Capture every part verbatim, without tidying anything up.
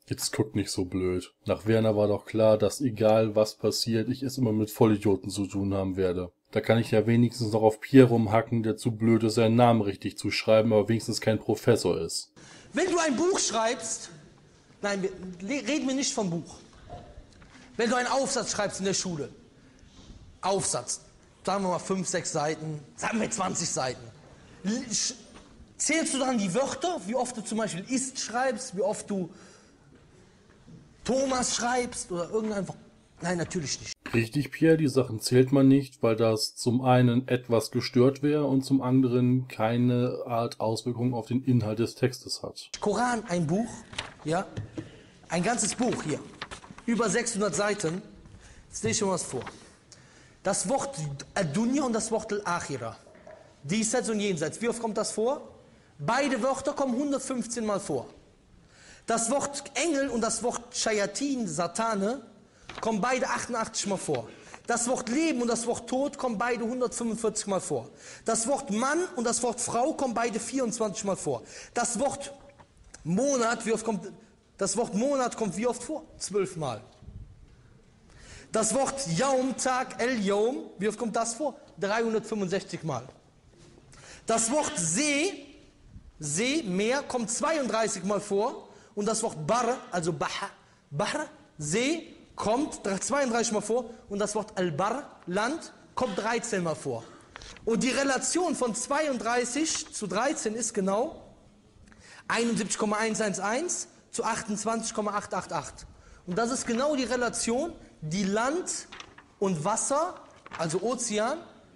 Jetzt guckt nicht so blöd. Nach Werner war doch klar, dass egal was passiert, ich es immer mit Vollidioten zu tun haben werde. Da kann ich ja wenigstens noch auf Pierre rumhacken, der zu blöd ist, seinen Namen richtig zu schreiben, aber wenigstens kein Professor ist. Wenn du ein Buch schreibst, nein, wir, reden wir nicht vom Buch. Wenn du einen Aufsatz schreibst in der Schule, Aufsatz, sagen wir mal fünf, sechs Seiten, sagen wir zwanzig Seiten, zählst du dann die Wörter, wie oft du zum Beispiel ist schreibst, wie oft du Thomas schreibst oder irgendein Wort? Nein, natürlich nicht. Richtig, Pierre, die Sachen zählt man nicht, weil das zum einen etwas gestört wäre und zum anderen keine Art Auswirkung auf den Inhalt des Textes hat. Koran, ein Buch, ja, ein ganzes Buch hier, über sechshundert Seiten, jetzt lese ich mal was vor. Das Wort Ad-Dunya und das Wort Al-Akhirah, diesseits und jenseits, wie oft kommt das vor? Beide Wörter kommen hundertfünfzehn Mal vor. Das Wort Engel und das Wort Shayatin, Satane, kommen beide achtundachtzig Mal vor. Das Wort Leben und das Wort Tod kommen beide hundertfünfundvierzig Mal vor. Das Wort Mann und das Wort Frau kommen beide vierundzwanzig Mal vor. Das Wort Monat, wie oft kommt, das Wort Monat kommt wie oft vor? zwölf Mal. Das Wort Yaum, Tag, El-Yaum, wie oft kommt das vor? dreihundertfünfundsechzig Mal. Das Wort See, See, Meer, kommt zweiunddreißig Mal vor. Und das Wort Bar, also Bahr, Bahr, See, kommt zweiunddreißig Mal vor. Und das Wort Al-Bar, Land, kommt dreizehn Mal vor. Und die Relation von zweiunddreißig zu dreizehn ist genau einundsiebzig Komma hundertelf zu achtundzwanzig Komma achthundertachtundachtzig. Und das ist genau die Relation, die Land und Wasser, also Ozean,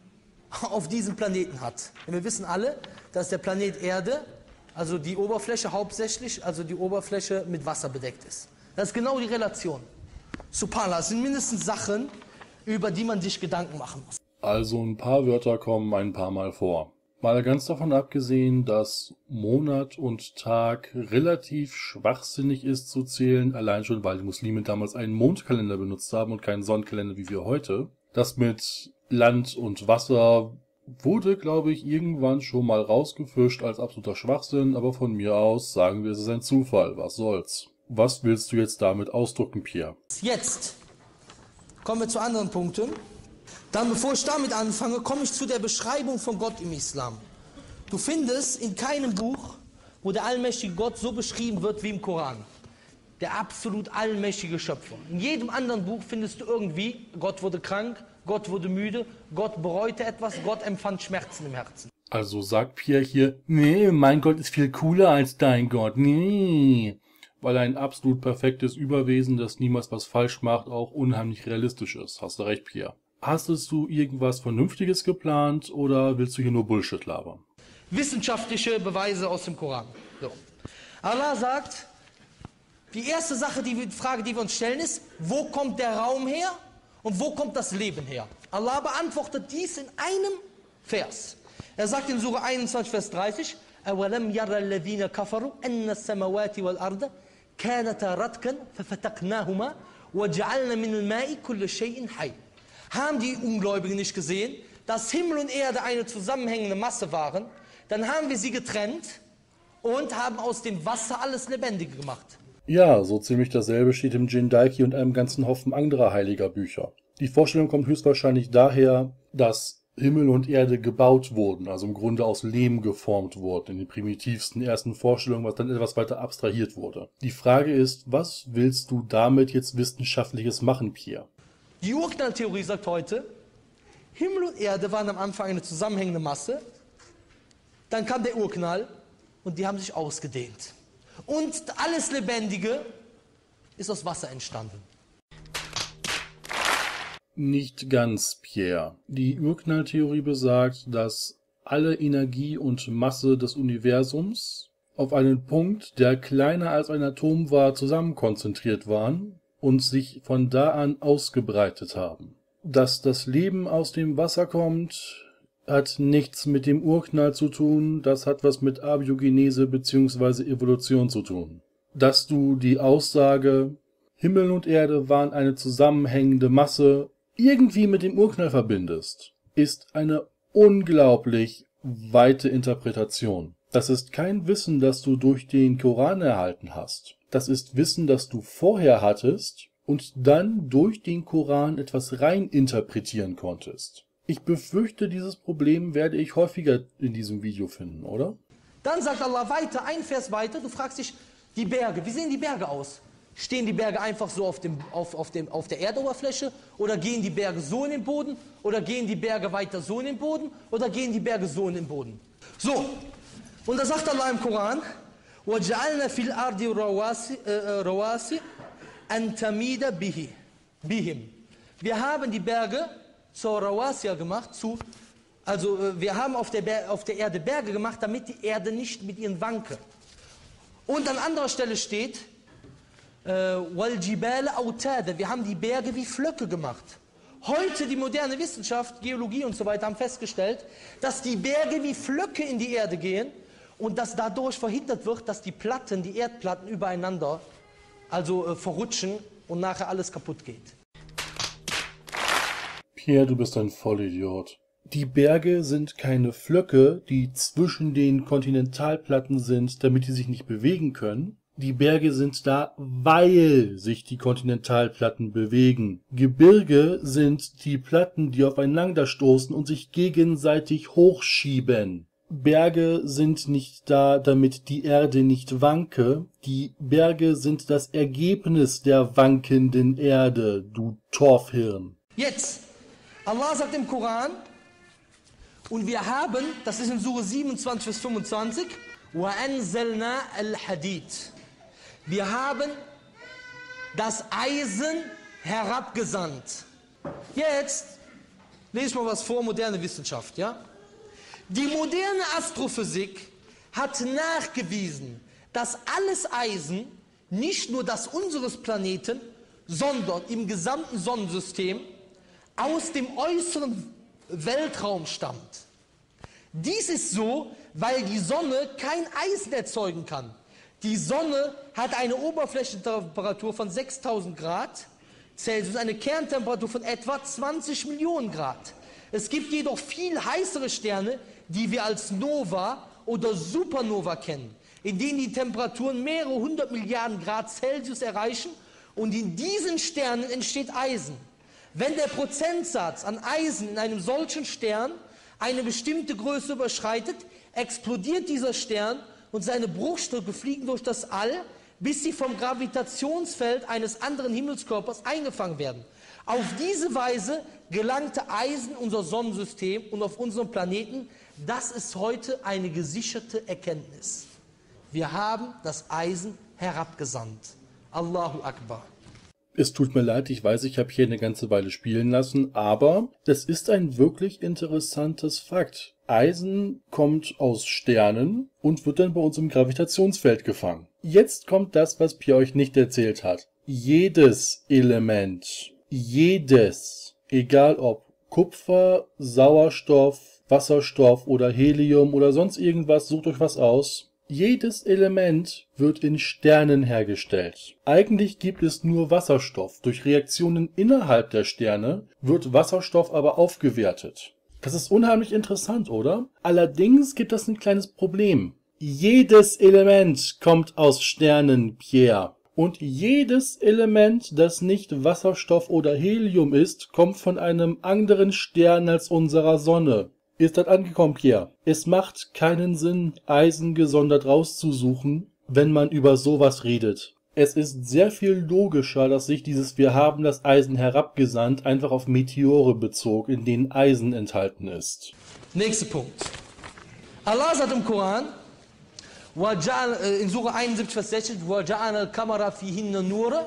auf diesem Planeten hat. Denn wir wissen alle, dass der Planet Erde, also die Oberfläche hauptsächlich, also die Oberfläche mit Wasser bedeckt ist. Das ist genau die Relation. Subhanallah, das sind mindestens Sachen, über die man sich Gedanken machen muss. Also ein paar Wörter kommen ein paar Mal vor. Mal ganz davon abgesehen, dass Monat und Tag relativ schwachsinnig ist zu zählen, allein schon, weil die Muslime damals einen Mondkalender benutzt haben und keinen Sonnenkalender wie wir heute. Das mit Land und Wasser wurde, glaube ich, irgendwann schon mal rausgefischt als absoluter Schwachsinn, aber von mir aus sagen wir, es ist ein Zufall, was soll's. Was willst du jetzt damit ausdrücken, Pierre? Jetzt kommen wir zu anderen Punkten. Dann, bevor ich damit anfange, komme ich zu der Beschreibung von Gott im Islam. Du findest in keinem Buch, wo der allmächtige Gott so beschrieben wird wie im Koran. Der absolut allmächtige Schöpfer. In jedem anderen Buch findest du irgendwie, Gott wurde krank, Gott wurde müde, Gott bereute etwas, Gott empfand Schmerzen im Herzen. Also sagt Pierre hier, nee, mein Gott ist viel cooler als dein Gott, nee. Weil ein absolut perfektes Überwesen, das niemals was falsch macht, auch unheimlich realistisch ist. Hast du recht, Pierre. Hast du irgendwas Vernünftiges geplant oder willst du hier nur Bullshit labern? Wissenschaftliche Beweise aus dem Koran. So. Allah sagt, die erste Sache, die Frage, die wir uns stellen, ist, wo kommt der Raum her und wo kommt das Leben her? Allah beantwortet dies in einem Vers. Er sagt in Sura einundzwanzig, Vers dreißig, أَوَلَمْ يَرَ الَّذِينَ كَفَرُوا أَنَّ السَّمَوَاتِ وَالْأَرْضَ كَانَتَا رَتْقًا فَفَتَقْنَاهُمَا وَجَعَلْنَا مِنَ الْمَاءِ كُلَّ شَيْءٍ حَيٍّ. Haben die Ungläubigen nicht gesehen, dass Himmel und Erde eine zusammenhängende Masse waren? Dann haben wir sie getrennt und haben aus dem Wasser alles Lebendige gemacht. Ja, so ziemlich dasselbe steht im Jindaiki und einem ganzen Haufen anderer heiliger Bücher. Die Vorstellung kommt höchstwahrscheinlich daher, dass Himmel und Erde gebaut wurden, also im Grunde aus Lehm geformt wurden, in den primitivsten ersten Vorstellungen, was dann etwas weiter abstrahiert wurde. Die Frage ist, was willst du damit jetzt Wissenschaftliches machen, Pierre? Die Urknalltheorie sagt heute, Himmel und Erde waren am Anfang eine zusammenhängende Masse, dann kam der Urknall und die haben sich ausgedehnt. Und alles Lebendige ist aus Wasser entstanden. Nicht ganz, Pierre. Die Urknalltheorie besagt, dass alle Energie und Masse des Universums auf einen Punkt, der kleiner als ein Atom war, zusammenkonzentriert waren und sich von da an ausgebreitet haben. Dass das Leben aus dem Wasser kommt, hat nichts mit dem Urknall zu tun, das hat was mit Abiogenese bzw. Evolution zu tun. Dass du die Aussage, Himmel und Erde waren eine zusammenhängende Masse, irgendwie mit dem Urknall verbindest, ist eine unglaublich weite Interpretation. Das ist kein Wissen, das du durch den Koran erhalten hast. Das ist Wissen, das du vorher hattest und dann durch den Koran etwas rein interpretieren konntest. Ich befürchte, dieses Problem werde ich häufiger in diesem Video finden, oder? Dann sagt Allah weiter, ein Vers weiter, du fragst dich, die Berge, wie sehen die Berge aus? Stehen die Berge einfach so auf, dem, auf, auf, dem, auf der Erdoberfläche? Oder gehen die Berge so in den Boden? Oder gehen die Berge weiter so in den Boden? Oder gehen die Berge so in den Boden? So, und da sagt Allah im Koran, وَجَعَلْنَا فِي الْأَرْضِ رَوَاسِي أَن تَمِيدَ بِهِ بِهِمْ. Wir haben die Berge zur Rawasia gemacht, zu, also wir haben auf der, auf der Erde Berge gemacht, damit die Erde nicht mit ihren wanke. Und an anderer Stelle steht, وَالْجِبَالَ أَوْتَادًا. Wir haben die Berge wie Flöcke gemacht. Heute die moderne Wissenschaft, Geologie und so weiter haben festgestellt, dass die Berge wie Flöcke in die Erde gehen und dass dadurch verhindert wird, dass die Platten, die Erdplatten übereinander also äh, verrutschen und nachher alles kaputt geht. Pierre, du bist ein Vollidiot. Die Berge sind keine Flöcke, die zwischen den Kontinentalplatten sind, damit die sich nicht bewegen können. Die Berge sind da, weil sich die Kontinentalplatten bewegen. Gebirge sind die Platten, die aufeinander stoßen und sich gegenseitig hochschieben. Berge sind nicht da, damit die Erde nicht wanke. Die Berge sind das Ergebnis der wankenden Erde, du Torfhirn. Jetzt, Allah sagt im Koran, und wir haben, das ist in Sure siebenundzwanzig bis fünfundzwanzig, وَأَنزَلْنَا الْحَدِيدِ. Wir haben das Eisen herabgesandt. Jetzt lese ich mal was vor, moderne Wissenschaft, ja? Die moderne Astrophysik hat nachgewiesen, dass alles Eisen, nicht nur das unseres Planeten, sondern im gesamten Sonnensystem, aus dem äußeren Weltraum stammt. Dies ist so, weil die Sonne kein Eisen erzeugen kann. Die Sonne hat eine Oberflächentemperatur von sechstausend Grad Celsius, eine Kerntemperatur von etwa zwanzig Millionen Grad. Es gibt jedoch viel heißere Sterne, die wir als Nova oder Supernova kennen, in denen die Temperaturen mehrere hundert Milliarden Grad Celsius erreichen und in diesen Sternen entsteht Eisen. Wenn der Prozentsatz an Eisen in einem solchen Stern eine bestimmte Größe überschreitet, explodiert dieser Stern und seine Bruchstücke fliegen durch das All, bis sie vom Gravitationsfeld eines anderen Himmelskörpers eingefangen werden. Auf diese Weise gelangte Eisen in unser Sonnensystem und auf unserem Planeten. Das ist heute eine gesicherte Erkenntnis. Wir haben das Eisen herabgesandt. Allahu Akbar. Es tut mir leid, ich weiß, ich habe hier eine ganze Weile spielen lassen, aber es ist ein wirklich interessantes Fakt. Eisen kommt aus Sternen und wird dann bei uns im Gravitationsfeld gefangen. Jetzt kommt das, was Pierre euch nicht erzählt hat. Jedes Element, jedes, egal ob Kupfer, Sauerstoff, Wasserstoff oder Helium oder sonst irgendwas, sucht euch was aus. Jedes Element wird in Sternen hergestellt. Eigentlich gibt es nur Wasserstoff. Durch Reaktionen innerhalb der Sterne wird Wasserstoff aber aufgewertet. Das ist unheimlich interessant, oder? Allerdings gibt es ein kleines Problem. Jedes Element kommt aus Sternen, Pierre. Und jedes Element, das nicht Wasserstoff oder Helium ist, kommt von einem anderen Stern als unserer Sonne. Ist das angekommen, Pierre? Es macht keinen Sinn, Eisen gesondert rauszusuchen, wenn man über sowas redet. Es ist sehr viel logischer, dass sich dieses Wir haben das Eisen herabgesandt einfach auf Meteore bezog, in denen Eisen enthalten ist. Nächster Punkt. Allah sagt im Koran, in Sure einundsiebzig, Vers sechzig, وَجَعَلَ الْقَمَرَ فِيهِنَّ نُورًا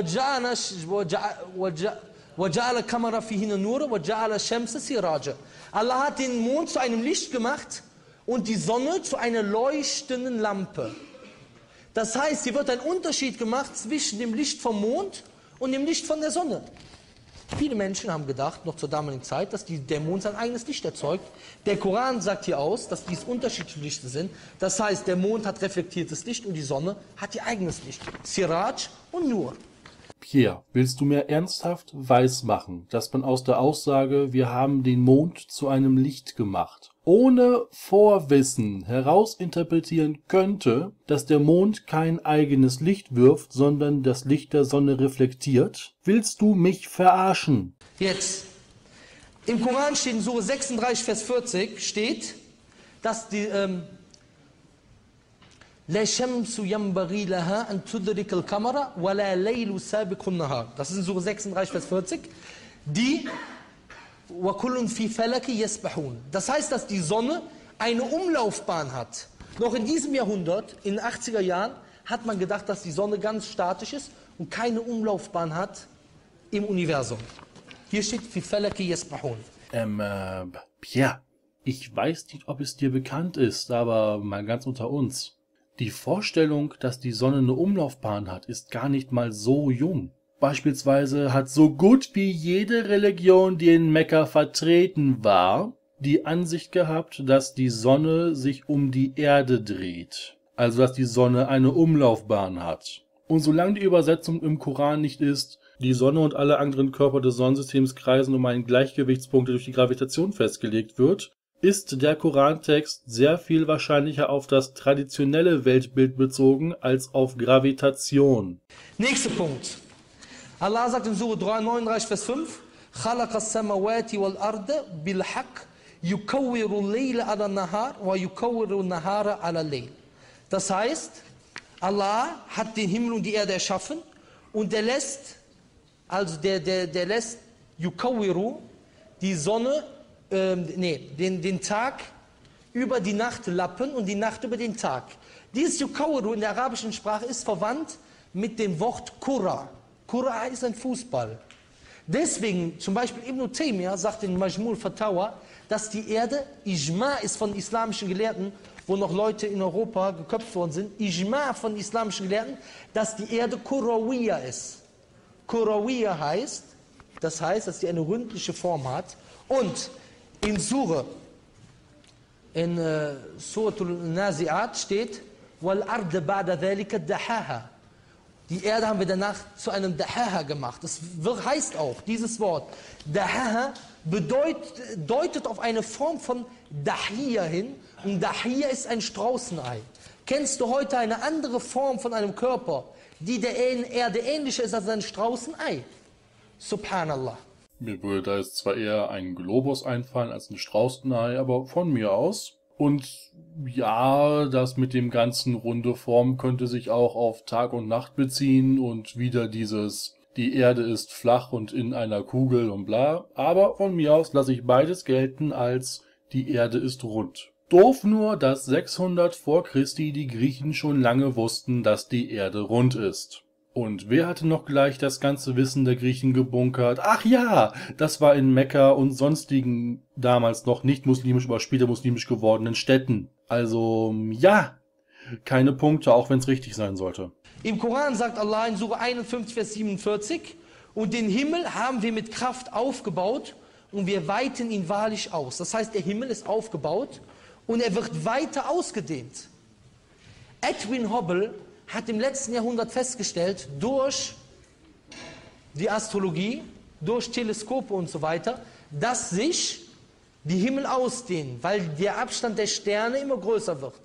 وَجَعَلَ الْقَمَرَ فِيهِنَّ نُورًا وَجَعَلَ الشَّمْسَ سِرَاجًا. Allah hat den Mond zu einem Licht gemacht und die Sonne zu einer leuchtenden Lampe. Das heißt, hier wird ein Unterschied gemacht zwischen dem Licht vom Mond und dem Licht von der Sonne. Viele Menschen haben gedacht, noch zur damaligen Zeit, dass die, der Mond sein eigenes Licht erzeugt. Der Koran sagt hier aus, dass dies unterschiedliche Lichter sind. Das heißt, der Mond hat reflektiertes Licht und die Sonne hat ihr eigenes Licht. Siraj und Nur. Pierre, willst du mir ernsthaft weismachen, dass man aus der Aussage, wir haben den Mond zu einem Licht gemacht, ohne Vorwissen herausinterpretieren könnte, dass der Mond kein eigenes Licht wirft, sondern das Licht der Sonne reflektiert? Willst du mich verarschen? Jetzt, im Koran steht in Sure sechsunddreißig, Vers vierzig, steht, dass die, ähm, das ist in Sure sechsunddreißig, Vers vierzig. Die Das heißt, dass die Sonne eine Umlaufbahn hat. Noch in diesem Jahrhundert, in den achtziger Jahren, hat man gedacht, dass die Sonne ganz statisch ist und keine Umlaufbahn hat im Universum. Hier steht, fi falaki yasbahun. Ähm, äh, Pierre, ich weiß nicht, ob es dir bekannt ist, aber mal ganz unter uns. Die Vorstellung, dass die Sonne eine Umlaufbahn hat, ist gar nicht mal so jung. Beispielsweise hat so gut wie jede Religion, die in Mekka vertreten war, die Ansicht gehabt, dass die Sonne sich um die Erde dreht. Also dass die Sonne eine Umlaufbahn hat. Und solange die Übersetzung im Koran nicht ist, die Sonne und alle anderen Körper des Sonnensystems kreisen um einen Gleichgewichtspunkt, der durch die Gravitation festgelegt wird, ist der Korantext sehr viel wahrscheinlicher auf das traditionelle Weltbild bezogen als auf Gravitation. Nächster Punkt. Allah sagt in Sure neununddreißig, Vers fünf, خَلَقَ السَّمَوَاتِ وَالْأَرْضَ بِالْحَقِّ يُكَوِّرُ اللَّيْلَ عَلَى النَّهَارِ وَيُكَوِّرُ النَّهَارَ عَلَى اللَّيْلِ. Das heißt, Allah hat den Himmel und die Erde erschaffen und der lässt, also der, der, der lässt Yukawiru, die Sonne, ähm, nee, den, den Tag über die Nacht lappen und die Nacht über den Tag. Dieses Yukawiru in der arabischen Sprache ist verwandt mit dem Wort Kura. Kura ist ein Fußball. Deswegen, zum Beispiel Ibn Taymiyyah sagt in Majmul Fatawa, dass die Erde Ijma ist von islamischen Gelehrten, wo noch Leute in Europa geköpft worden sind, Ijma von islamischen Gelehrten, dass die Erde Kurawiya ist. Kurawiya heißt, das heißt, dass sie eine ründliche Form hat. Und in Sure, in äh, Suratul Nazi'at steht, Wal arde ba'da dhalika dahaha. Die Erde haben wir danach zu einem Dahaha gemacht. Das heißt auch, dieses Wort Dahaha bedeutet, deutet auf eine Form von Dahiya hin. Und Dahiya ist ein Straußenei. Kennst du heute eine andere Form von einem Körper, die der Erde ähnlicher ist als ein Straußenei? Subhanallah. Mir würde da jetzt zwar eher ein Globus einfallen als ein Straußenei, aber von mir aus. Und ja, das mit dem ganzen runde Form könnte sich auch auf Tag und Nacht beziehen und wieder dieses, die Erde ist flach und in einer Kugel und bla. Aber von mir aus lasse ich beides gelten als, die Erde ist rund. Doof nur, dass sechshundert vor Christi die Griechen schon lange wussten, dass die Erde rund ist. Und wer hatte noch gleich das ganze Wissen der Griechen gebunkert? Ach ja, das war in Mekka und sonstigen damals noch nicht muslimisch, aber später muslimisch gewordenen Städten. Also ja, keine Punkte, auch wenn es richtig sein sollte. Im Koran sagt Allah in Sure einundfünfzig, Vers siebenundvierzig, und den Himmel haben wir mit Kraft aufgebaut und wir weiten ihn wahrlich aus. Das heißt, der Himmel ist aufgebaut und er wird weiter ausgedehnt. Edwin Hubble hat im letzten Jahrhundert festgestellt, durch die Astrologie, durch Teleskope und so weiter, dass sich die Himmel ausdehnen, weil der Abstand der Sterne immer größer wird.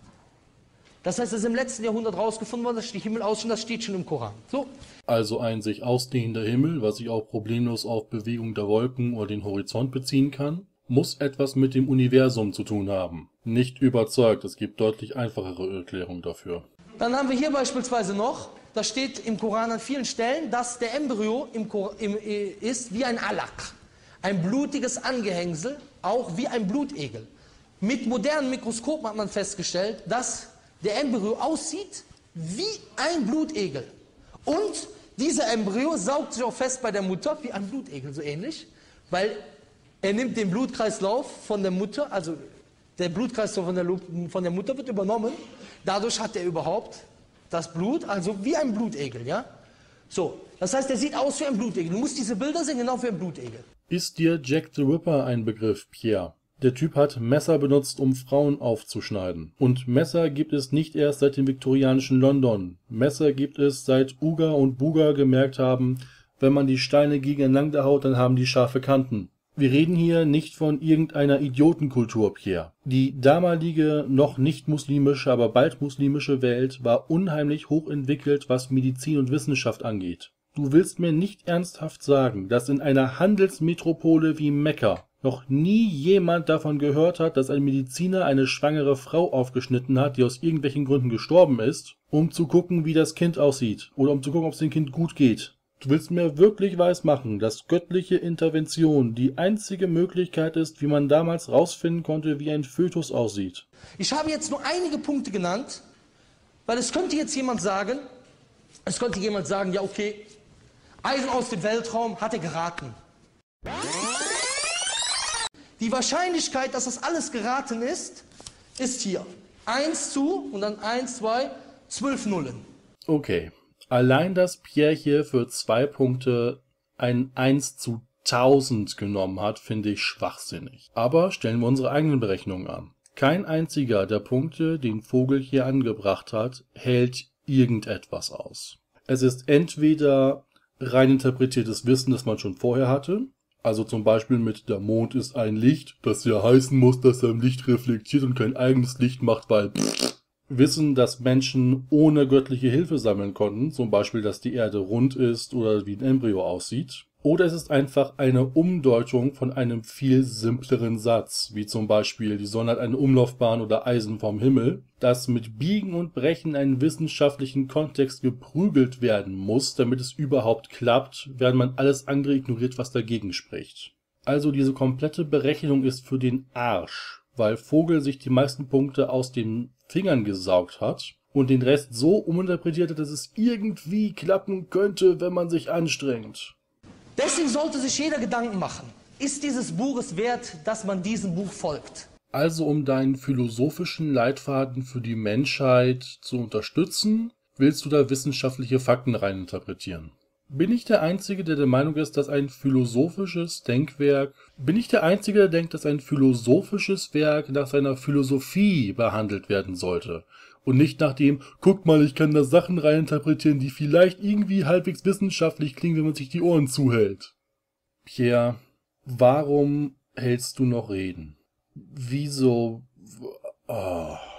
Das heißt, es ist im letzten Jahrhundert rausgefunden worden, dass die Himmel ausdehnen, das steht schon im Koran. So. Also ein sich ausdehnender Himmel, was sich auch problemlos auf Bewegung der Wolken oder den Horizont beziehen kann, muss etwas mit dem Universum zu tun haben. Nicht überzeugt, es gibt deutlich einfachere Erklärungen dafür. Dann haben wir hier beispielsweise noch, da steht im Koran an vielen Stellen, dass der Embryo im, im, ist wie ein Alak, ein blutiges Angehängsel, auch wie ein Blutegel. Mit modernen Mikroskopen hat man festgestellt, dass der Embryo aussieht wie ein Blutegel. Und dieser Embryo saugt sich auch fest bei der Mutter, wie ein Blutegel, so ähnlich, weil er nimmt den Blutkreislauf von der Mutter, also der Blutkreislauf von der, von der Mutter wird übernommen, dadurch hat er überhaupt das Blut, also wie ein Blutegel, ja? So, das heißt, er sieht aus wie ein Blutegel. Du musst diese Bilder sehen, genau wie ein Blutegel. Ist dir Jack the Ripper ein Begriff, Pierre? Der Typ hat Messer benutzt, um Frauen aufzuschneiden. Und Messer gibt es nicht erst seit dem viktorianischen London. Messer gibt es seit Uga und Buga gemerkt haben, wenn man die Steine gegeneinander haut, dann haben die scharfe Kanten. Wir reden hier nicht von irgendeiner Idiotenkultur, Pierre. Die damalige, noch nicht muslimische, aber bald muslimische Welt war unheimlich hochentwickelt, was Medizin und Wissenschaft angeht. Du willst mir nicht ernsthaft sagen, dass in einer Handelsmetropole wie Mekka noch nie jemand davon gehört hat, dass ein Mediziner eine schwangere Frau aufgeschnitten hat, die aus irgendwelchen Gründen gestorben ist, um zu gucken, wie das Kind aussieht oder um zu gucken, ob es dem Kind gut geht. Du willst mir wirklich weismachen, dass göttliche Intervention die einzige Möglichkeit ist, wie man damals rausfinden konnte, wie ein Fötus aussieht. Ich habe jetzt nur einige Punkte genannt, weil es könnte jetzt jemand sagen, es könnte jemand sagen, ja okay, Eisen aus dem Weltraum hat er geraten. Die Wahrscheinlichkeit, dass das alles geraten ist, ist hier. eins zu und dann eins, zwei, zwölf Nullen. Okay. Allein, dass Pierre hier für zwei Punkte ein eins zu tausend genommen hat, finde ich schwachsinnig. Aber stellen wir unsere eigenen Berechnungen an. Kein einziger der Punkte, den Vogel hier angebracht hat, hält irgendetwas aus. Es ist entweder rein interpretiertes Wissen, das man schon vorher hatte, also zum Beispiel mit der Mond ist ein Licht, das ja heißen muss, dass er im Licht reflektiert und kein eigenes Licht macht, weil pff, Wissen, dass Menschen ohne göttliche Hilfe sammeln konnten, zum Beispiel, dass die Erde rund ist oder wie ein Embryo aussieht. Oder es ist einfach eine Umdeutung von einem viel simpleren Satz, wie zum Beispiel, die Sonne hat eine Umlaufbahn oder Eisen vom Himmel, das mit Biegen und Brechen in einen wissenschaftlichen Kontext geprügelt werden muss, damit es überhaupt klappt, während man alles andere ignoriert, was dagegen spricht. Also diese komplette Berechnung ist für den Arsch, weil Vogel sich die meisten Punkte aus den Fingern gesaugt hat und den Rest so uminterpretiert hat, dass es irgendwie klappen könnte, wenn man sich anstrengt. Deswegen sollte sich jeder Gedanken machen. Ist dieses Buch es wert, dass man diesem Buch folgt? Also um deinen philosophischen Leitfaden für die Menschheit zu unterstützen, willst du da wissenschaftliche Fakten reininterpretieren. Bin ich der Einzige, der der Meinung ist, dass ein philosophisches Denkwerk, bin ich der Einzige, der denkt, dass ein philosophisches Werk nach seiner Philosophie behandelt werden sollte und nicht nach dem, guck mal, ich kann da Sachen reininterpretieren, die vielleicht irgendwie halbwegs wissenschaftlich klingen, wenn man sich die Ohren zuhält. Pierre, warum hältst du noch Reden? Wieso? Oh.